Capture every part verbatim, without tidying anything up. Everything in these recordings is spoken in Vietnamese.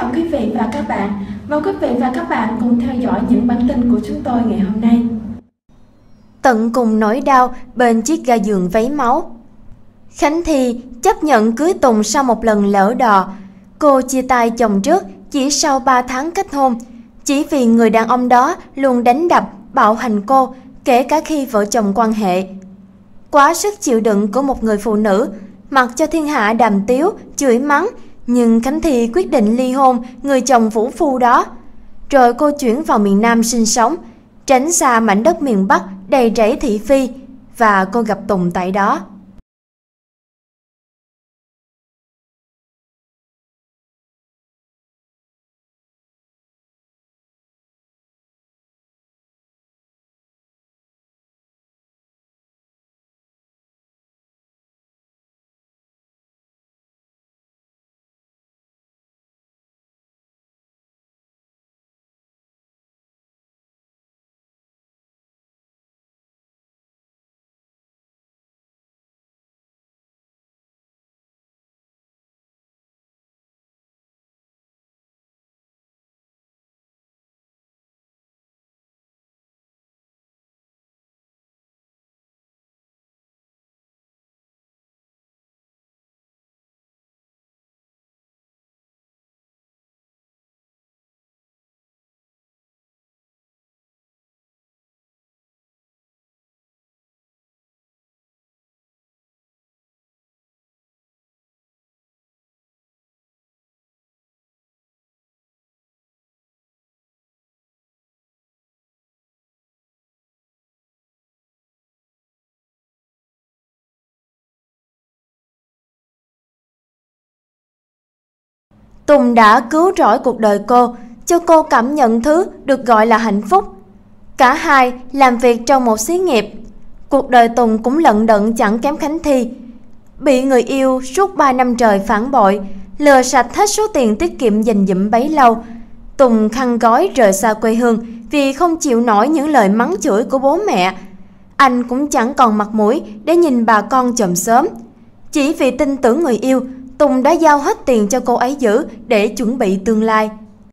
chào quý vị và các bạn. Mời quý vị và các bạn cùng theo dõi những bản tin của chúng tôi ngày hôm nay. Tận cùng nỗi đau bên chiếc ga giường vấy máu. Khánh Thi chấp nhận cưới Tùng sau một lần lỡ đò. Cô chia tay chồng trước chỉ sau ba tháng kết hôn, chỉ vì người đàn ông đó luôn đánh đập, bạo hành cô, kể cả khi vợ chồng quan hệ. Quá sức chịu đựng của một người phụ nữ, mặc cho thiên hạ đàm tiếu, chửi mắng, nhưng Khánh Thi quyết định ly hôn người chồng vũ phu đó. Rồi cô chuyển vào miền Nam sinh sống, tránh xa mảnh đất miền Bắc đầy rẫy thị phi, và cô gặp Tùng tại đó. Tùng đã cứu rỗi cuộc đời cô, cho cô cảm nhận thứ được gọi là hạnh phúc. Cả hai làm việc trong một xí nghiệp. Cuộc đời Tùng cũng lận đận chẳng kém Khánh Thi. Bị người yêu suốt ba năm trời phản bội, lừa sạch hết số tiền tiết kiệm dành dụm bấy lâu. Tùng khăn gói rời xa quê hương vì không chịu nổi những lời mắng chửi của bố mẹ. Anh cũng chẳng còn mặt mũi để nhìn bà con chòm xóm. Chỉ vì tin tưởng người yêu, Tùng đã giao hết tiền cho cô ấy giữ để chuẩn bị tương lai.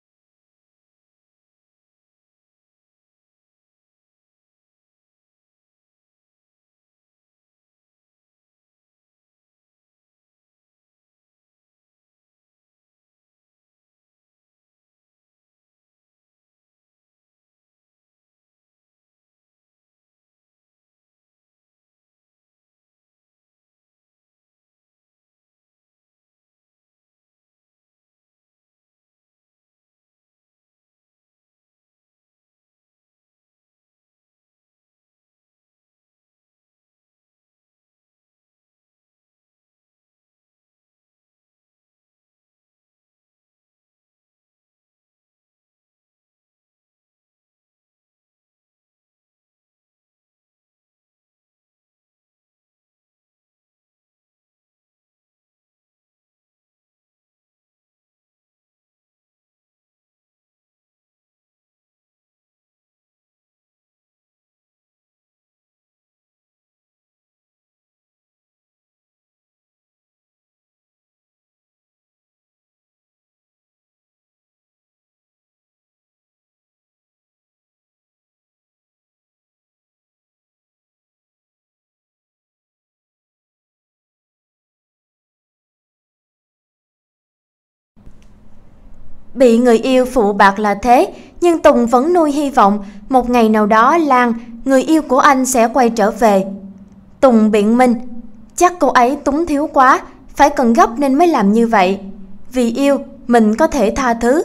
Bị người yêu phụ bạc là thế, nhưng Tùng vẫn nuôi hy vọng một ngày nào đó Lan, người yêu của anh, sẽ quay trở về. Tùng biện minh, chắc cô ấy túng thiếu quá, phải cần gấp nên mới làm như vậy. Vì yêu, mình có thể tha thứ.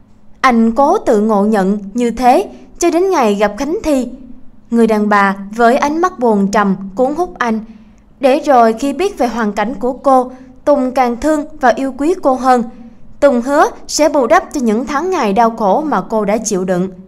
Anh cố tự ngộ nhận như thế cho đến ngày gặp Khánh Thi, người đàn bà với ánh mắt buồn trầm cuốn hút anh. Để rồi khi biết về hoàn cảnh của cô, Tùng càng thương và yêu quý cô hơn. Tùng hứa sẽ bù đắp cho những tháng ngày đau khổ mà cô đã chịu đựng.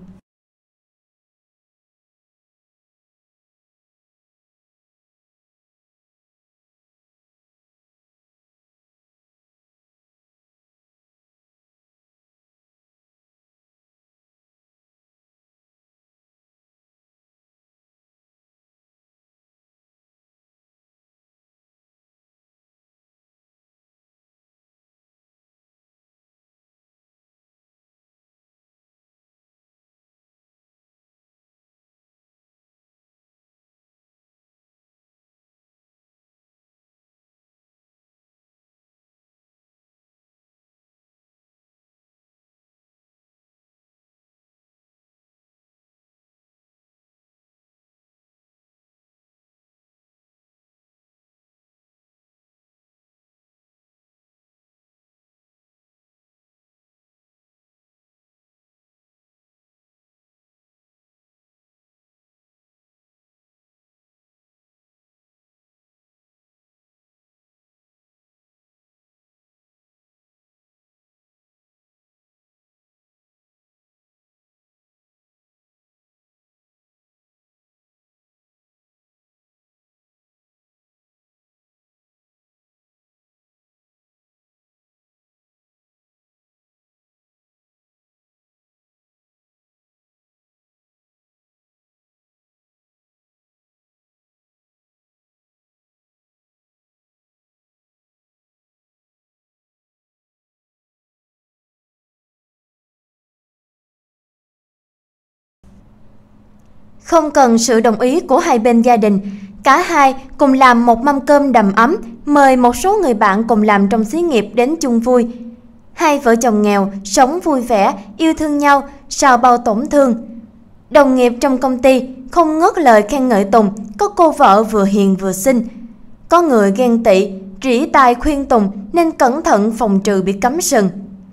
Không cần sự đồng ý của hai bên gia đình, cả hai cùng làm một mâm cơm đầm ấm, mời một số người bạn cùng làm trong xí nghiệp đến chung vui. Hai vợ chồng nghèo sống vui vẻ, yêu thương nhau, sao bao tổn thương. Đồng nghiệp trong công ty không ngớt lời khen ngợi Tùng có cô vợ vừa hiền vừa xinh. Có người ghen tị, rỉ tai khuyên Tùng nên cẩn thận phòng trừ bị cấm sừng.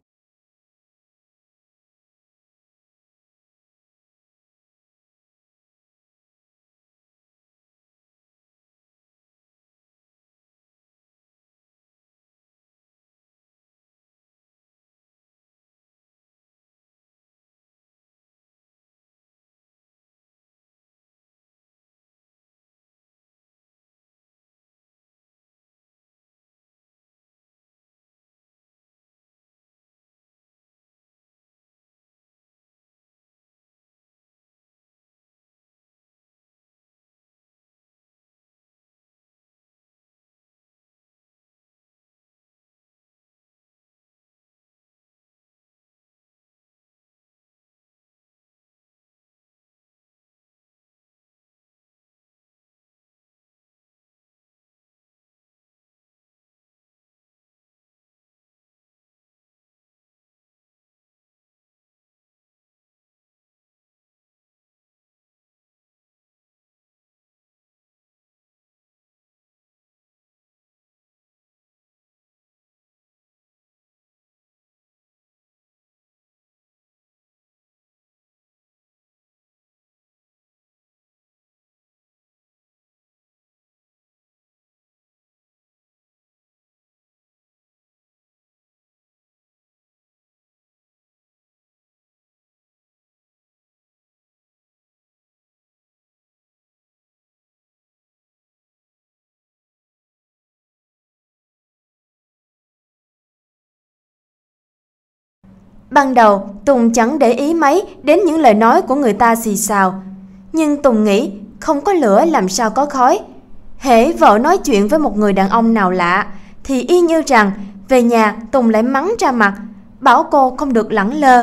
Ban đầu, Tùng chẳng để ý mấy đến những lời nói của người ta xì xào. Nhưng Tùng nghĩ không có lửa làm sao có khói. Hễ vợ nói chuyện với một người đàn ông nào lạ thì y như rằng về nhà Tùng lại mắng ra mặt, bảo cô không được lẳng lơ.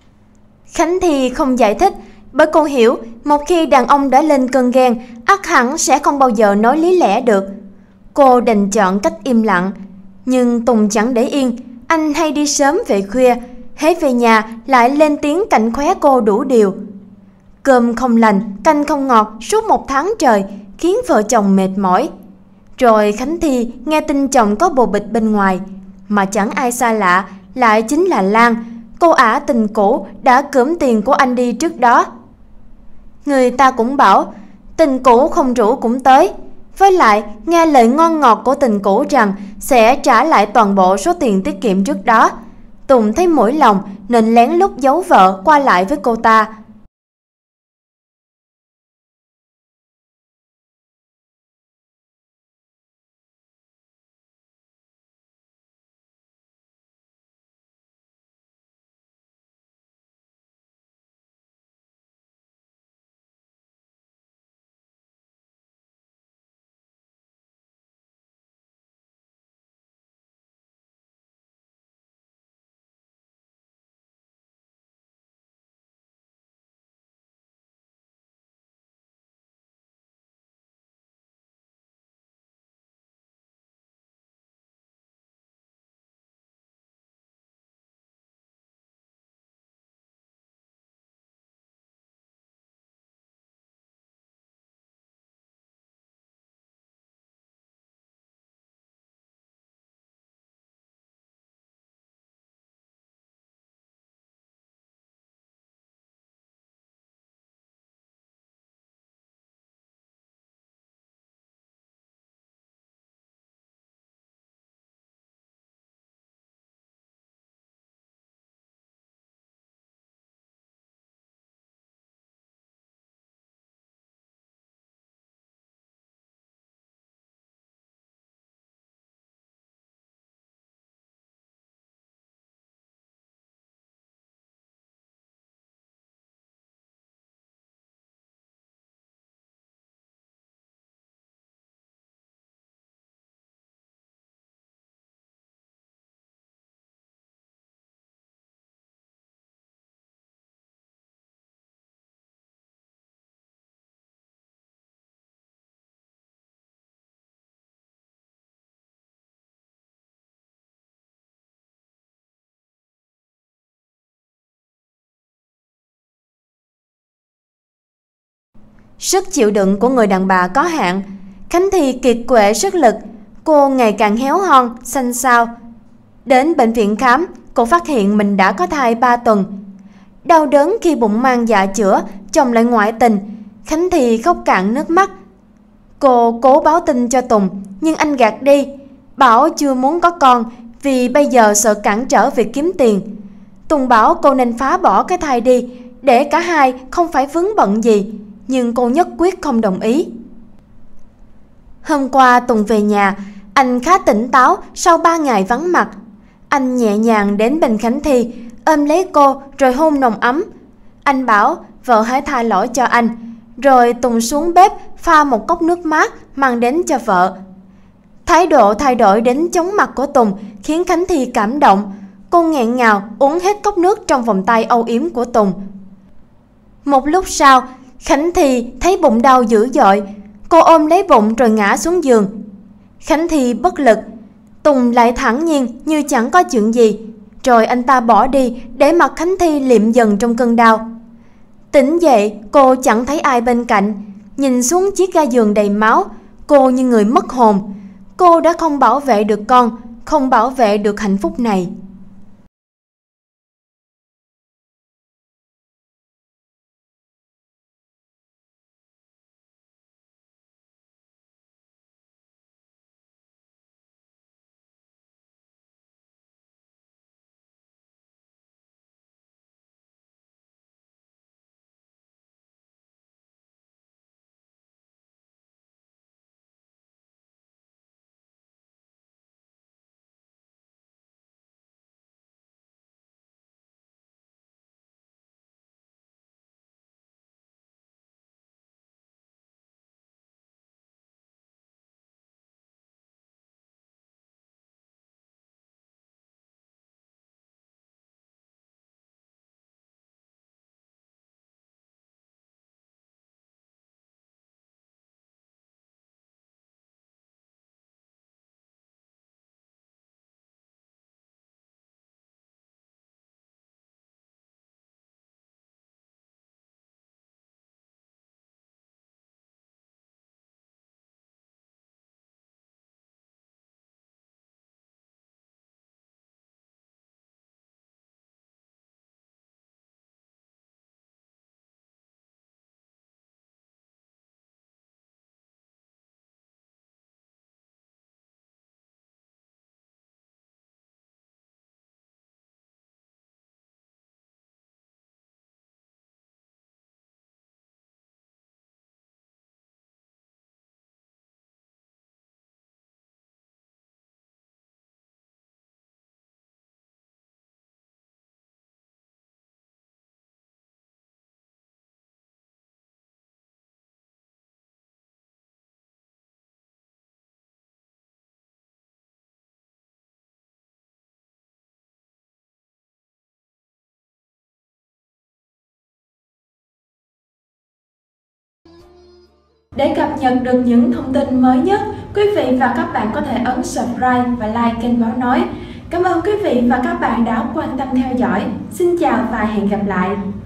Khánh Thi không giải thích bởi cô hiểu một khi đàn ông đã lên cơn ghen ắt hẳn sẽ không bao giờ nói lý lẽ được. Cô đành chọn cách im lặng. Nhưng Tùng chẳng để yên, anh hay đi sớm về khuya, hễ về nhà lại lên tiếng cạnh khóe cô đủ điều. Cơm không lành, canh không ngọt suốt một tháng trời khiến vợ chồng mệt mỏi. Rồi Khánh Thi nghe tin chồng có bồ bịch bên ngoài, mà chẳng ai xa lạ lại chính là Lan, cô ả tình cũ đã cưỡng tiền của anh đi trước đó. Người ta cũng bảo tình cũ không rủ cũng tới. Với lại nghe lời ngon ngọt của tình cũ rằng sẽ trả lại toàn bộ số tiền tiết kiệm trước đó, Tùng thấy mũi lòng nên lén lút giấu vợ qua lại với cô ta. Sức chịu đựng của người đàn bà có hạn. Khánh Thi kiệt quệ sức lực, cô ngày càng héo hon, xanh xao. Đến bệnh viện khám, cô phát hiện mình đã có thai ba tuần. Đau đớn khi bụng mang dạ chữa, chồng lại ngoại tình. Khánh Thi khóc cạn nước mắt. Cô cố báo tin cho Tùng, nhưng anh gạt đi, bảo chưa muốn có con vì bây giờ sợ cản trở việc kiếm tiền. Tùng bảo cô nên phá bỏ cái thai đi, để cả hai không phải vướng bận gì, nhưng cô nhất quyết không đồng ý. Hôm qua Tùng về nhà, anh khá tỉnh táo sau ba ngày vắng mặt. Anh nhẹ nhàng đến bên Khánh Thi, ôm lấy cô rồi hôn nồng ấm. Anh bảo vợ hãy tha lỗi cho anh, rồi Tùng xuống bếp pha một cốc nước mát mang đến cho vợ. Thái độ thay đổi đến chóng mặt của Tùng khiến Khánh Thi cảm động. Cô nghẹn ngào uống hết cốc nước trong vòng tay âu yếm của Tùng. Một lúc sau, Khánh Thi thấy bụng đau dữ dội. Cô ôm lấy bụng rồi ngã xuống giường. Khánh Thi bất lực. Tùng lại thản nhiên như chẳng có chuyện gì. Rồi anh ta bỏ đi để mặc Khánh Thi liệm dần trong cơn đau. Tỉnh dậy, cô chẳng thấy ai bên cạnh. Nhìn xuống chiếc ga giường đầy máu, cô như người mất hồn. Cô đã không bảo vệ được con, không bảo vệ được hạnh phúc này. Để cập nhật được những thông tin mới nhất, quý vị và các bạn có thể ấn subscribe và like kênh Báo Nói. Cảm ơn quý vị và các bạn đã quan tâm theo dõi. Xin chào và hẹn gặp lại!